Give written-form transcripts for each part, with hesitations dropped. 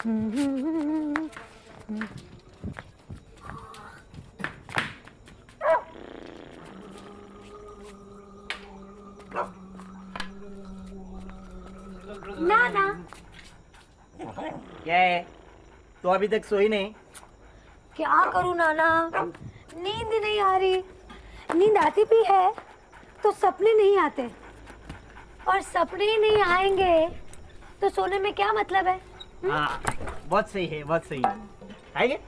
नाना, क्या है? तो अभी तक सोई नहीं? क्या करूं नाना, नींद ही नहीं आ रही। नींद आती भी है तो सपने नहीं आते, और सपने ही नहीं आएंगे तो सोने में क्या मतलब है? हाँ, बहुत सही है, बहुत सही है। आएंगे?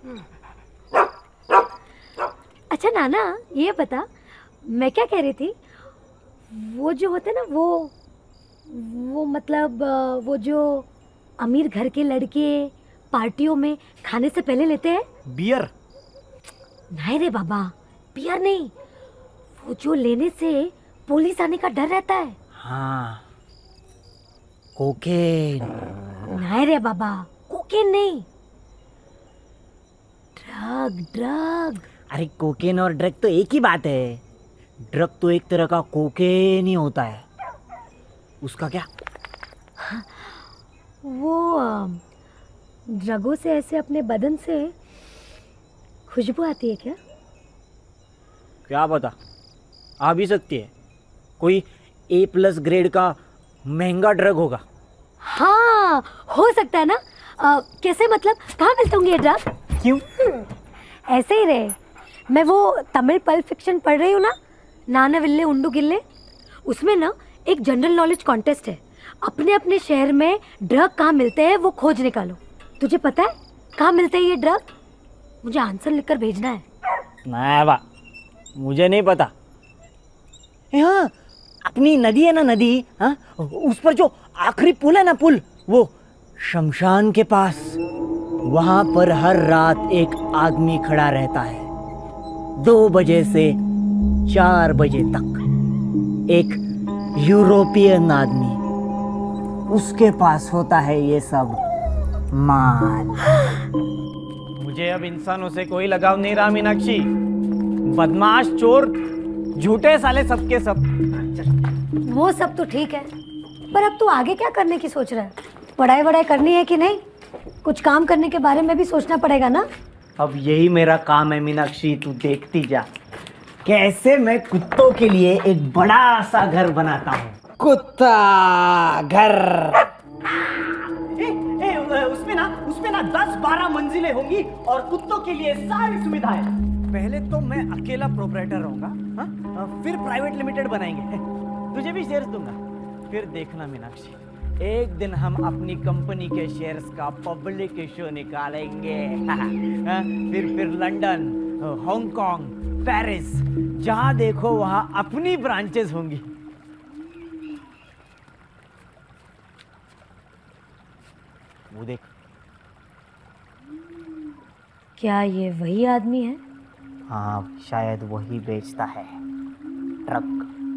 अच्छा नाना, ये बता, मैं क्या कह रही थी, वो जो होते ना वो मतलब वो जो अमीर घर के लड़के पार्टियों में खाने से पहले लेते हैं बियर? नहीं रे बाबा, बियर नहीं, वो जो लेने से पुलिस आने का डर रहता है। हाँ, कोकेन। नहीं रे बाबा, कोकेन नहीं, ड्रग ड्रग। अरे कोकेन और ड्रग तो एक ही बात है। ड्रग तो एक तरह का कोकेन ही होता है। उसका क्या? वो ड्रगों से ऐसे अपने बदन से खुशबू आती है क्या? क्या पता, आ भी सकती है। कोई A+ ग्रेड का महंगा ड्रग होगा। हाँ, हो सकता है ना। कैसे मतलब, कहाँ मिलते होंगे ये ड्रग? क्यों? ऐसे ही रहे। मैं वो तमिल पल्प फिक्शन पढ़ रही हूँ ना, नाना विल्ले उंडू गिल्ले, उसमें ना एक जनरल नॉलेज कॉन्टेस्ट है। अपने अपने शहर में ड्रग कहाँ मिलते हैं वो खोज निकालो। तुझे पता है कहाँ मिलते हैं ये ड्रग? मुझे आंसर लिखकर भेजना है। नहीं बा, मुझे नहीं पता। हाँ, अपनी नदी है ना, नदी, हाँ, उस पर जो आखिरी पुल है ना, पुल, वो शमशान के पास, वहां पर हर रात एक आदमी खड़ा रहता है 2 बजे से 4 बजे तक। एक यूरोपियन आदमी, उसके पास होता है ये सब माल। मुझे अब इंसानों से कोई लगाव नहीं रहा मीनाक्षी। बदमाश, चोर, झूठे साले सबके सब। वो सब तो ठीक है, पर अब तू आगे क्या करने की सोच रहा है? पढ़ाई वढ़ाई करनी है कि नहीं? कुछ काम करने के बारे में भी सोचना पड़ेगा ना। अब यही मेरा काम है मीनाक्षी, तू देखती जा कैसे मैं कुत्तों के लिए एक बड़ा सा घर बनाता हूँ। कुत्ता घर। उसमें ना 10-12 मंजिलें होंगी और कुत्तों के लिए सारी सुविधाएं। पहले तो मैं अकेला प्रोप्राइटर रहूंगा, हाँ? फिर प्राइवेट लिमिटेड बनाएंगे, तुझे भी शेयर्स दूंगा। फिर देखना मीनाक्षी, एक दिन हम अपनी कंपनी के शेयर्स का पब्लिक इश्यू निकालेंगे। हाँ? फिर लंदन, हांगकांग, पेरिस, जहां देखो वहां अपनी ब्रांचेस होंगी। वो देख। क्या ये वही आदमी है? हाँ, शायद वही बेचता है ट्रक।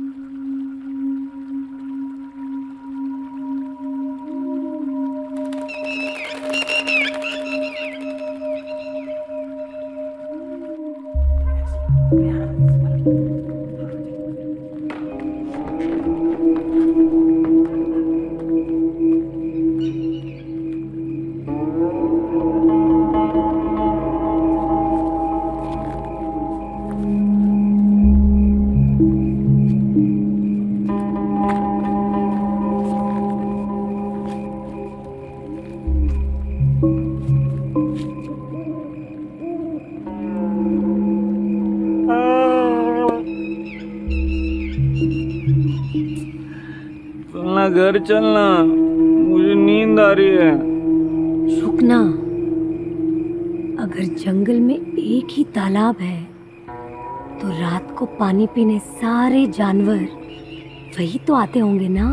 चलना, घर चलना, मुझे नींद आ रही है। रुकना, अगर जंगल में एक ही तालाब है तो रात को पानी पीने सारे जानवर वही तो आते होंगे ना।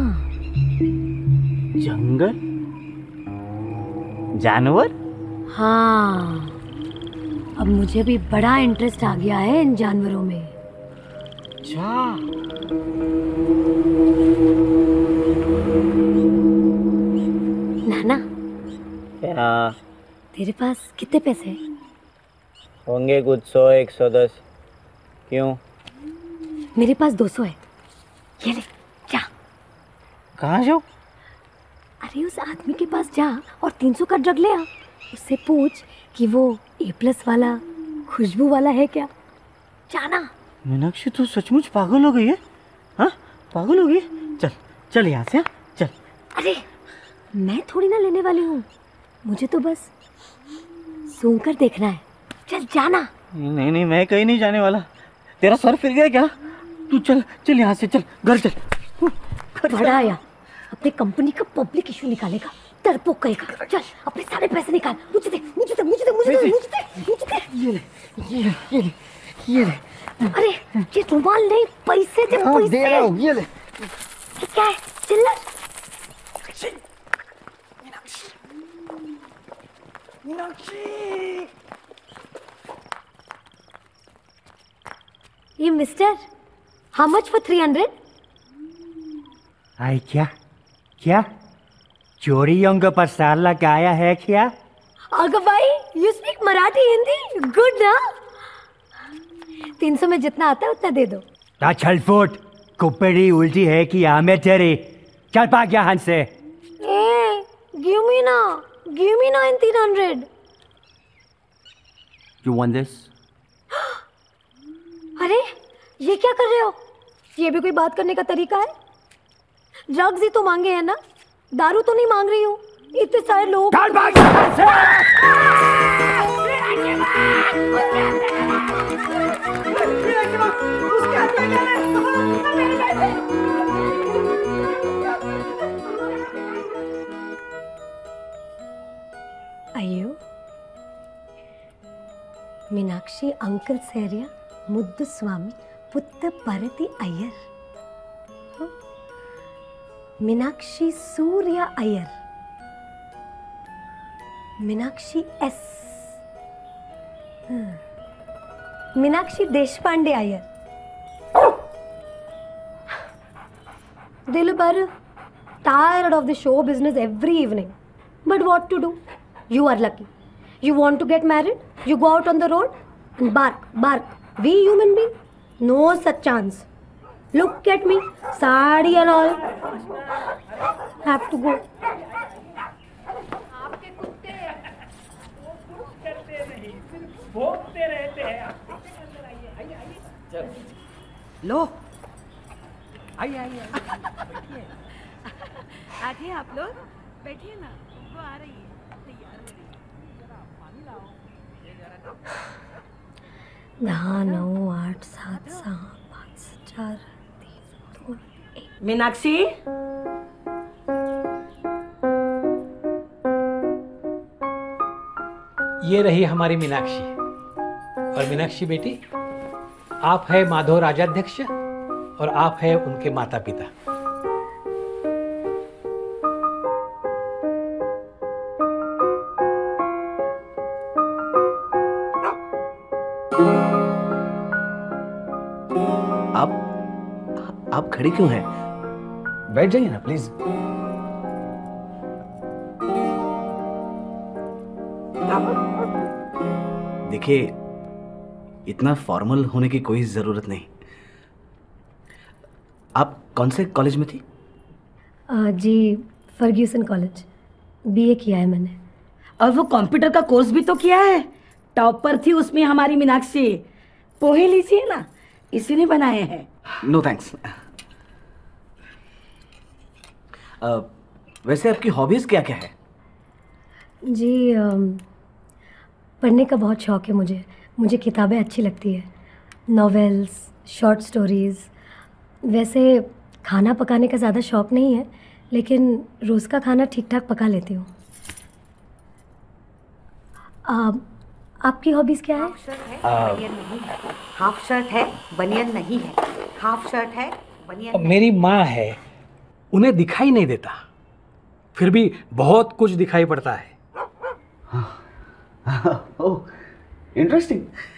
जंगल? जानवर? हाँ, अब मुझे भी बड़ा इंटरेस्ट आ गया है इन जानवरों में। अच्छा, नाना, क्या तेरे पास कितने पैसे हैं? होंगे कुछ 100-110। क्यों? मेरे पास 200 है, ये ले जा। कहाँ जाओ? अरे उस आदमी के पास जा और 300 का ड्रग ले आ। उससे पूछ कि वो A+ वाला खुशबू वाला है क्या। जाना। मीनाक्षी तू सचमुच पागल हो गई है? हाँ पागल हो गई? चल चल यहाँ से, चल। अरे मैं थोड़ी ना लेने वाली हूँ, मुझे तो बस सूंघ कर देखना है। चल जाना। नहीं नहीं, मैं कहीं नहीं जाने वाला। तेरा सर फिर गया क्या? तू चल चल यहाँ से, चल घर चल। बड़ा आया अपने कंपनी का पब्लिक इशू निकालेगा, डरपोक कहेगा। चल अपने सारे पैसे निकाल। मुझे दे मुझे दे मुझे दे मुझे दे मुझे दे मुझे दे। ये ले ये ले ये ले। अरे ये रुमाल नहीं, पैसे दे। हाँ, पैसे दे रहा हूँ, ये ले। ये क्या है? चिल्लर। मीनाक्षी ये mister, how much for 300? I क्या क्या चोरियों का पसार लगाया है क्या? अगर भाई you speak Marathi Hindi good ना। 300 में जितना आता है उतना दे दो। छलफोट कुपड़ी उल्टी है कि आमे तेरी। चल भाग यहाँ से। गिव मी ना इन 300। You want this? अरे ये क्या कर रहे हो? ये भी कोई बात करने का तरीका है? ड्रग्स ही तो मांगे हैं ना, दारू तो नहीं मांग रही हूँ। इतने सारे लोग। चल भाग यहाँ से। ಅಯ್ಯೋ ಮೀನಾಕ್ಷಿ ಅಂಕಲ್ ಸೇರಿಯ ಮುದ್ದು ಸ್ವಾಮಿ ಪುತ್ತ ಪರತಿ ಅಯ್ಯರ್. ಮೀನಾಕ್ಷಿ ಸೂರ್ಯ ಅಯ್ಯರ್, ಮೀನಾಕ್ಷಿ ಎಸ್, ಮೀನಾಕ್ಷಿ ದೇಶಪಾಂಡೆ ಅಯ್ಯರ್. ದಿಲ್ ಭರ್ tired of the show business every evening, but what to do? You are lucky. You want to get married, you go out on the road and bark. We human being, no such chance. Look at me, sari and all. Have to go. आपके कुत्ते वो कुछ करते नहीं, सिर्फ भोंकते रहते हैं। आप अंदर आइए, आइए आइए। लो आइए आइए बैठिए। आइए आप लोग बैठिए ना, वो आ रही है, तैयार हो रही है। जरा पानी लाओ। 10, 9, 8, 7, 6, 5, 4, 3, 2, 1. मीनाक्षी ये रही हमारी मीनाक्षी। और मीनाक्षी बेटी, आप है माधव राजाध्यक्ष और आप है उनके माता पिता। आप खड़ी क्यों हैं? बैठ जाइए ना प्लीज। देखिए, इतना फॉर्मल होने की कोई जरूरत नहीं। आप कौन से कॉलेज में थी? जी फर्ग्यूसन कॉलेज, BA किया है मैंने। और वो कंप्यूटर का कोर्स भी तो किया है। टॉपर थी उसमें हमारी मीनाक्षी। पोहे लीजिए ना, इसी ने बनाए हैं। No thanks. वैसे आपकी हॉबीज क्या क्या है? जी पढ़ने का बहुत शौक़ है मुझे किताबें अच्छी लगती है, नॉवेल्स, शॉर्ट स्टोरीज़। वैसे खाना पकाने का ज़्यादा शौक़ नहीं है, लेकिन रोज़ का खाना ठीक ठाक पका लेती हूँ। आपकी हॉबीज़ क्या है? हाफ शर्ट है, बनियन नहीं है। हाफ शर्ट है, बनियन नहीं। मेरी माँ है, उन्हें दिखाई नहीं देता, फिर भी बहुत कुछ दिखाई पड़ता है। Oh, interesting.